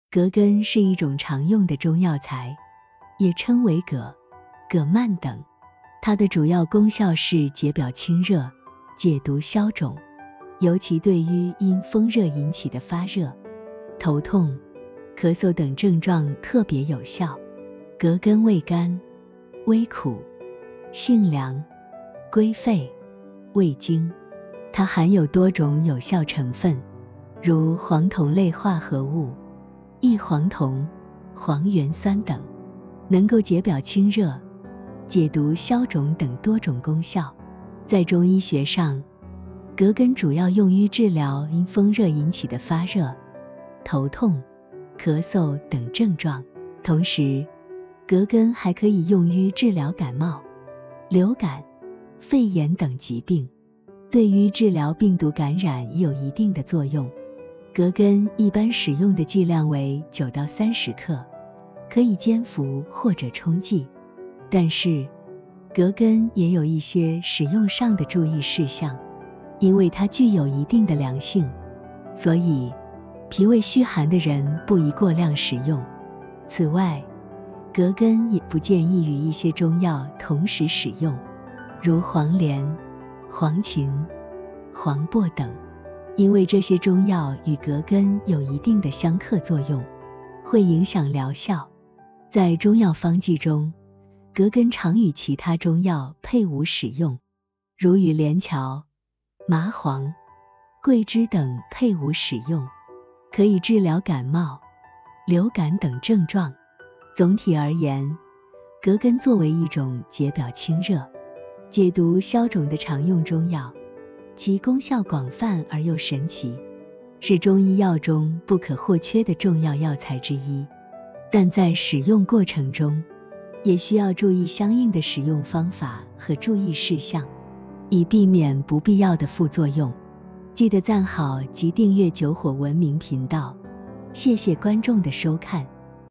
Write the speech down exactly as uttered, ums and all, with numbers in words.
葛根是一种常用的中药材，也称为葛、葛蔓等。它的主要功效是解表清热、解毒消肿，尤其对于因风热引起的发热、头痛、咳嗽等症状特别有效。葛根味甘、微苦、性凉，归肺、胃经。它含有多种有效成分，如黄酮类化合物、异黄酮、黄元酸等，能够解表清热、解毒消肿等多种功效。在中医学上，葛根主要用于治疗因风热引起的发热、头痛、咳嗽等症状，同时葛根还可以用于治疗感冒、流感、肺炎等疾病，对于治疗病毒感染也有一定的作用。葛根一般使用的剂量为九到三十克，可以煎服或者冲剂。但是葛根也有一些使用上的注意事项，因为它具有一定的凉性，所以脾胃虚寒的人不宜过量食用。此外，葛根也不建议与一些中药同时使用，如黄连、黄芩、黄柏等，因为这些中药与葛根有一定的相克作用，会影响疗效。在中药方剂中，葛根常与其他中药配伍使用，如与连翘、麻黄、桂枝等配伍使用，可以治疗感冒、流感等症状。总体而言，葛根作为一种解表清热、解毒消肿的常用中药，其功效广泛而又神奇，是中医药中不可或缺的重要药材之一。但在使用过程中，也需要注意相应的使用方法和注意事项，以避免不必要的副作用。记得赞好及订阅九火文明频道，谢谢观众的收看。